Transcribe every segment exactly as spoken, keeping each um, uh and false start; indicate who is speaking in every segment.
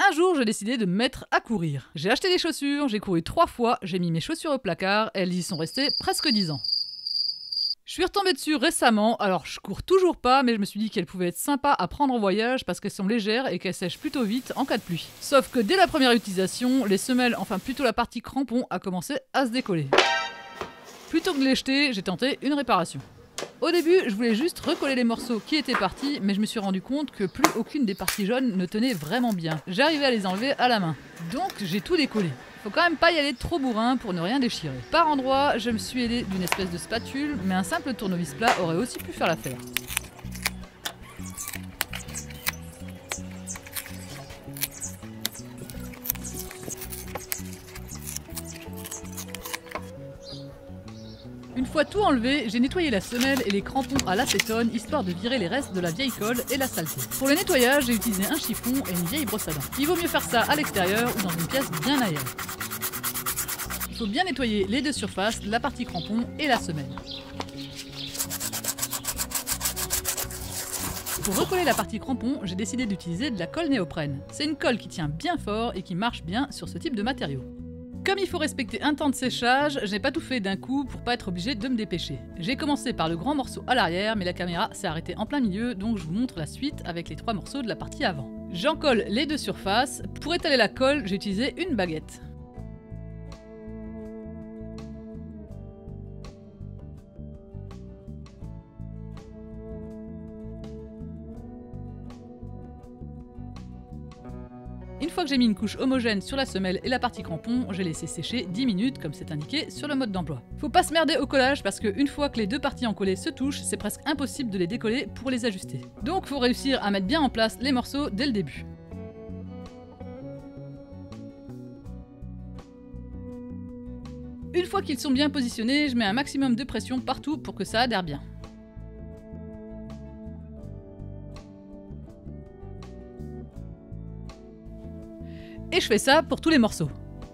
Speaker 1: Un jour, j'ai décidé de me mettre à courir. J'ai acheté des chaussures, j'ai couru trois fois, j'ai mis mes chaussures au placard, elles y sont restées presque dix ans. Je suis retombée dessus récemment, alors je cours toujours pas, mais je me suis dit qu'elles pouvaient être sympas à prendre en voyage parce qu'elles sont légères et qu'elles sèchent plutôt vite en cas de pluie. Sauf que dès la première utilisation, les semelles, enfin plutôt la partie crampon, a commencé à se décoller. Plutôt que de les jeter, j'ai tenté une réparation. Au début, je voulais juste recoller les morceaux qui étaient partis, mais je me suis rendu compte que plus aucune des parties jaunes ne tenait vraiment bien. J'arrivais à les enlever à la main. Donc j'ai tout décollé. Faut quand même pas y aller trop bourrin pour ne rien déchirer. Par endroits, je me suis aidé d'une espèce de spatule, mais un simple tournevis plat aurait aussi pu faire l'affaire. Une fois tout enlevé, j'ai nettoyé la semelle et les crampons à l'acétone histoire de virer les restes de la vieille colle et la saleté. Pour le nettoyage, j'ai utilisé un chiffon et une vieille brosse à dents. Il vaut mieux faire ça à l'extérieur ou dans une pièce bien aérée. Il faut bien nettoyer les deux surfaces, la partie crampon et la semelle. Pour recoller la partie crampon, j'ai décidé d'utiliser de la colle néoprène. C'est une colle qui tient bien fort et qui marche bien sur ce type de matériau. Comme il faut respecter un temps de séchage, j'ai pas tout fait d'un coup pour pas être obligé de me dépêcher. J'ai commencé par le grand morceau à l'arrière, mais la caméra s'est arrêtée en plein milieu, donc je vous montre la suite avec les trois morceaux de la partie avant. J'en colle les deux surfaces. Pour étaler la colle, j'ai utilisé une baguette. Une fois que j'ai mis une couche homogène sur la semelle et la partie crampon, j'ai laissé sécher dix minutes comme c'est indiqué sur le mode d'emploi. Faut pas se merder au collage parce qu'une fois que les deux parties encollées se touchent, c'est presque impossible de les décoller pour les ajuster. Donc faut réussir à mettre bien en place les morceaux dès le début. Une fois qu'ils sont bien positionnés, je mets un maximum de pression partout pour que ça adhère bien. Et je fais ça pour tous les morceaux.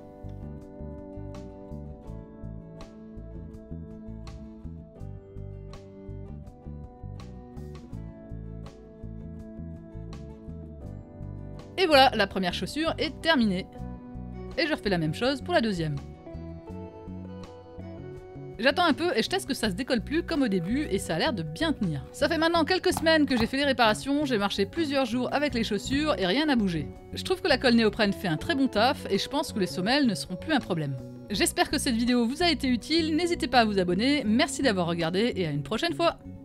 Speaker 1: Et voilà, la première chaussure est terminée. Et je refais la même chose pour la deuxième. J'attends un peu et je teste que ça se décolle plus comme au début et ça a l'air de bien tenir. Ça fait maintenant quelques semaines que j'ai fait les réparations, j'ai marché plusieurs jours avec les chaussures et rien n'a bougé. Je trouve que la colle néoprène fait un très bon taf et je pense que les semelles ne seront plus un problème. J'espère que cette vidéo vous a été utile, n'hésitez pas à vous abonner, merci d'avoir regardé et à une prochaine fois.